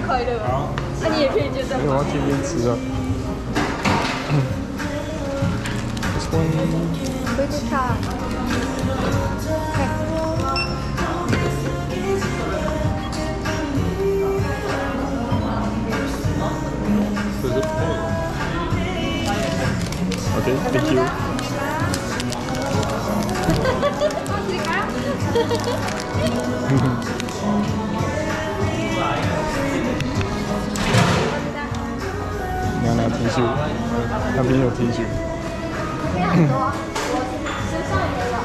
快乐。好，那你也可以接着。 我要天天吃啊。This one. Pretty car. Okay, thank you. 你要拿 T 恤，那边有 T 恤。 这边很多，我身上也有。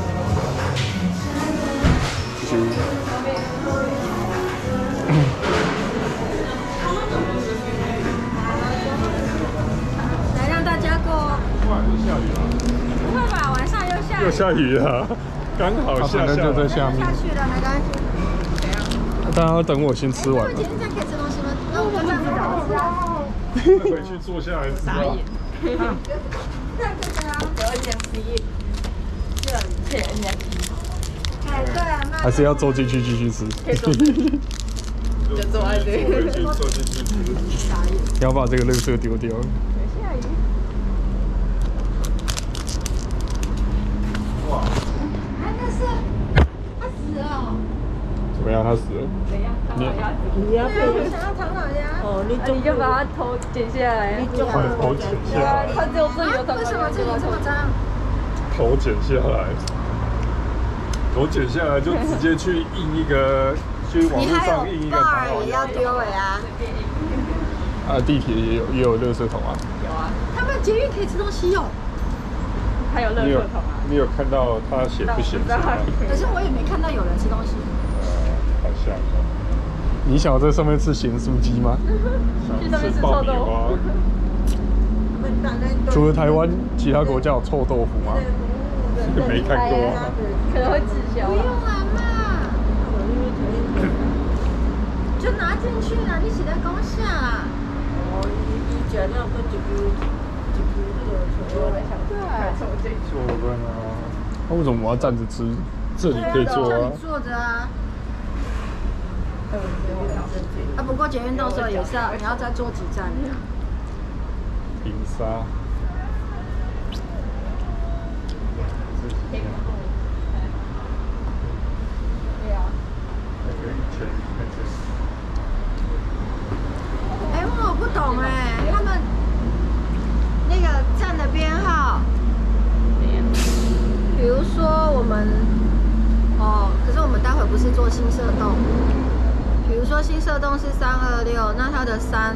来让大家过。 哇，又下雨了。 不会吧？晚上又下雨。 又下雨了，刚好下下。就在下面。 下去了，没关系。 大家要等我先吃完。 今天这样可以吃东西吗？那我们办不着吃啊。 回去坐下来吃啊。 哎，对啊， 还是要坐进去继续吃。 就坐在这里。 回去坐进去吃。你要把这个垃圾丢掉。 下雨。 哇！ 哎，那是他死了。 怎么样？他死了？ 怎样？唐老鸭子。 你要我想要唐老鸭。 哦，你就把它头剪下来。 把头剪下来。 它只有这里有唐老鸭。 为什么这里这么脏？ 头剪下来，头剪下来就直接去印一个，去网络上印一个唐老鸭。 也要丢尾啊！ 啊，地铁也有垃圾桶啊。 有啊。 他们捷运可以吃东西哦。 还有垃圾桶啊。 你有看到他写不写？ 可是我也没看到有人吃东西。 好像。你想在上面吃咸酥鸡吗？ 想吃爆米花。 除了台湾，其他国家有臭豆腐吗？没看过啊。 可能会滞销。 不用啦嘛，就拿进去啦，你是在讲啥啦？ 哦，伊食了搁一支迄个坐笨啊！那为什么我要站着吃？这里可以坐啊。 坐着啊。啊，不过捷运到时候也是要，你要再坐几站的。 冰沙。 哎，我不懂哎，他们那个站的编号，比如说我们，可是我们待会不是坐新社洞，比如说新社洞是326，那它的3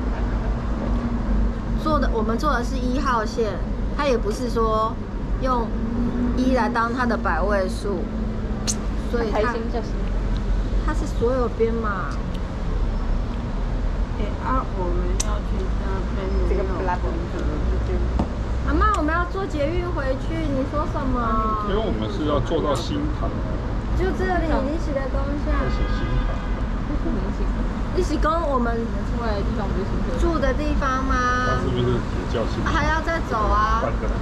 我们坐的是1号线，它也不是说用1来当它的百位数，所以它是所有编码。 我们要去那边。 这个不拉不。 阿妈，我们要坐捷运回去，你说什么？ 因为我们是要坐到新塘。 就这里，你起的公下。 新塘。 一起跟我们住的地方吗？ 它是不是也叫新塘？ 还要再走啊？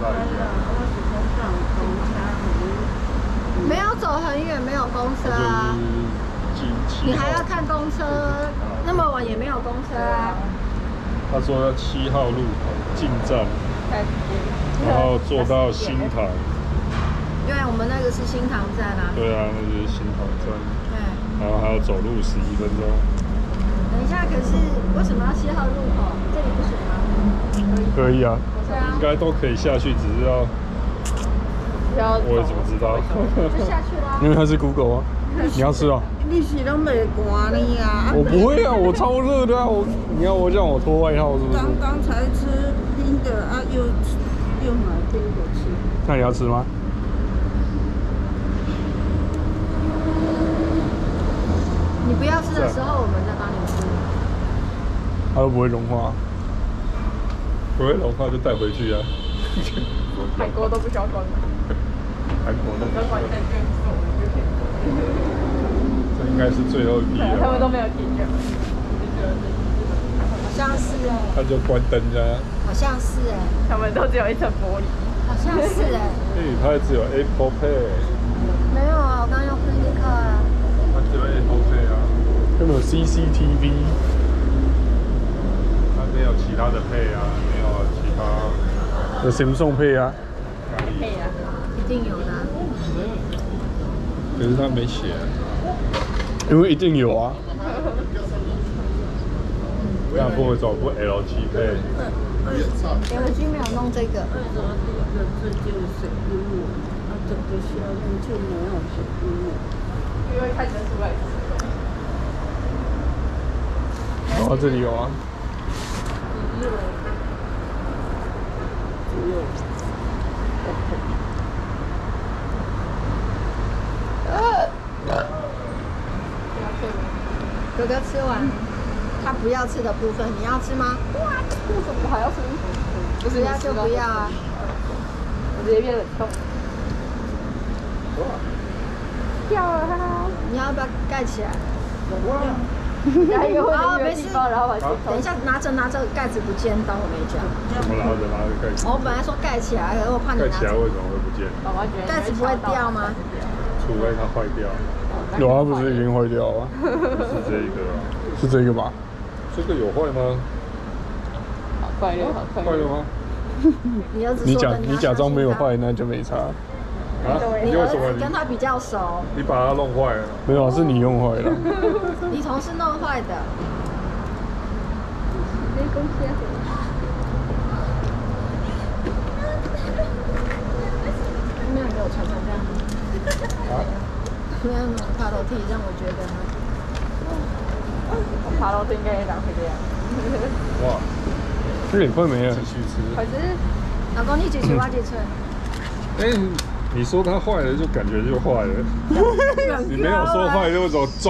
没有走很远，没有公车啊。你还要看公车，那么晚也没有公车啊。 他说要7号路口进站，然后坐到新塘。 因为我们那个是新塘站啊。 对啊，那就是新塘站。 对。 然后还要走路11分钟。 等一下，可是为什么要7号路口？这里不行吗？ 可以啊。 对啊。 应该都可以下去，只是要。我也怎么知道？ 就下去啦。 因为它是 Google 啊。你要吃啊？ 你是拢袂寒呢啊？ 我不会啊，我超热的啊！你要我让我脱外套是不是？ 刚才吃冰的啊，又买冰的吃。 那你要吃吗？ 你不要吃的时候，我们再帮你吃。 它会不会融化？不会融化就带回去啊。 韩国都不需要关门。 韩国都不需要关门。这应该是最后一批了。 他们都没有停着。 好像是哎。 那就关灯呀。 好像是哎。 他们都只有一层玻璃。 好像是哎。 它只有 Apple Pay。 没有啊，我刚刚用 Credit Card 啊。 它只有 Apple Pay 啊。 有没有 CCTV？ 它没有其他的配啊，没有其他。有 Samsung 配啊？ 配啊， 一定有的啊。 可是他没写，因为一定有啊。那不会找不 LG 配。 LG 没有弄这个。 为什么第一个字就是水樱木，整个下面就没有水樱木？ 因为看成出来。 哦，这里有啊。 哥哥吃完，他不要吃的部分，你要吃吗？ 为什么还要吃？不不要就不要啊。 我直接变冷冻。掉了它。 你要不要盖起来？ 加一个会哦，没事的地方，然后把它等一下拿着盖子不见，当我没讲。 怎么拿着盖起来？ 我本来说盖起来，可是我怕你盖拿着。 起来为什么会不见？ 宝宝觉得盖子不会掉吗？ 除非它坏掉。 有啊，不是已经坏掉了？ 是这个啊？ 是这个吧？ 这个有坏吗？ 好快乐，好快乐。 坏了吗？ 你儿子说的， 你假装没有坏，那就没差。 啊？ 你儿为什么子跟他比较熟， 你把它弄坏了？ 没有，是你用坏了。 你同事弄坏的。 没关系啊。 没有给我传这样。 啊？ 没有那种爬楼梯，让我觉得我爬楼梯应该也长会这样。 哇， 这也快没了。 继续吃。 可是， 老公你几岁？我几岁？ 哎，你说它坏了，就感觉就坏了。你没有说坏，就为什么